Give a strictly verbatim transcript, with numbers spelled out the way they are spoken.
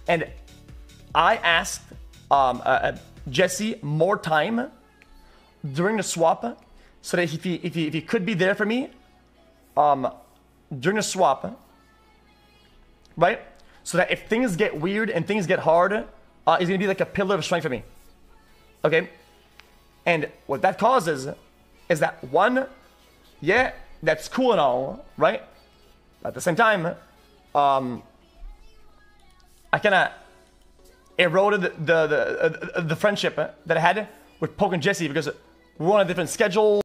And I asked um, uh, Jesse more time during the swap so that if he, if he, if he could be there for me um, during the swap, right? So that if things get weird and things get hard, uh, he's going to be like a pillar of strength for me. Okay? And what that causes is that, one, yeah, that's cool and all, right? At the same time, um, I kind of eroded the, the, the, the friendship that I had with Poke and Jesse because we're on a different schedule.